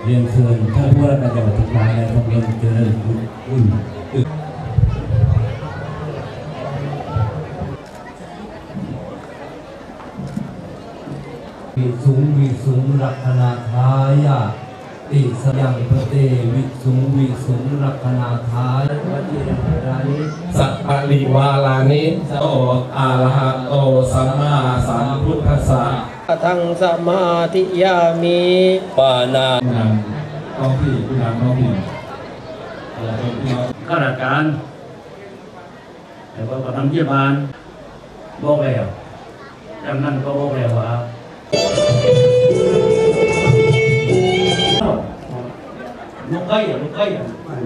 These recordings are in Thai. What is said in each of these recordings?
เรียนเชิญท่านผู้ว่าราชการจังหวัดเชียงรายนายทองเย็นเจริญอุ่นวิสุงรักนาทายะติสยังพระเตวิสุงรักนาทายะวัจิรังรานิสัพพะริวาลานิโตอะระหะโตสัมมาสัมพุทธัสสะทังสมาธิยามิปานาท้องที่ผู้นำท้องที่ข้าราชการแต่ว่าทำเยี่ยมานบอกแล้วจากนั้นก็บอกแล้วว่าลูกไก่ลูกไก่เ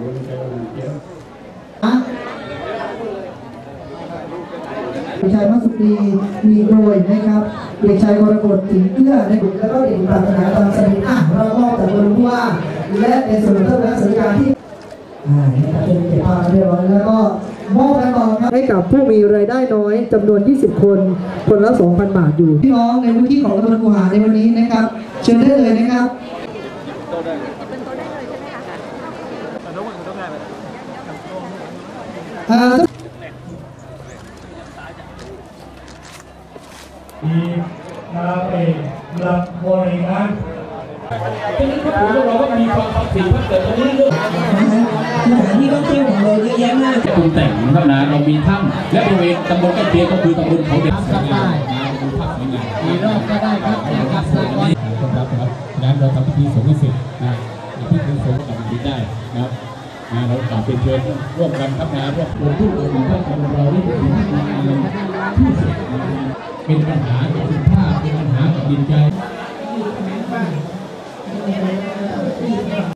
ด็กชายมัสุดีมีโดยนะครับเด็กชายกรกฎสิงห์เกื้อในบุตรแล้วก็เด็กปรารถนาตามสนิทเรามอบจากบรมผู้ว่าและเป็นส่วนเพิ่มและส่วนการที่นะครับเป็นเก็บภาพเรียบร้อยแล้วก็มอบกันต่อครับให้กับผู้มีรายได้น้อยจำนวน20คนคนละ 2,000 บาทอยู่พี่น้องในพื้นที่ของตำบลคูหาในวันนี้นะครับเชิญได้เลยนะครับมาเป็นหลักบริหารที่นี่ก็ถือว่าเราก็มีความศักดิ์สิทธิ์เกิดตรงนี้ด้วยสถานที่ท่องเที่ยวของเราเยอะแยะมากปรุงแต่งครับนะเรามีถ้ำและบริเวณตำบลใกล้เคียงก็คือตำบลเขาเด็ดครับได้ดูภาพสวยงามมีรอบก็ได้ครับนะครับครับนั้นเราทำพิธีสงฆ์เสร็จนะพิธีสงฆ์กับพิธีได้นะครับเรากลับเป็นเชิญร่วมกันครับนะร่วมผู้อื่นท่านของเราที่เป็นที่ทำงานที่สุดเป็นปัญหากับสุขภาพเป็นปัญหากับจิตใจ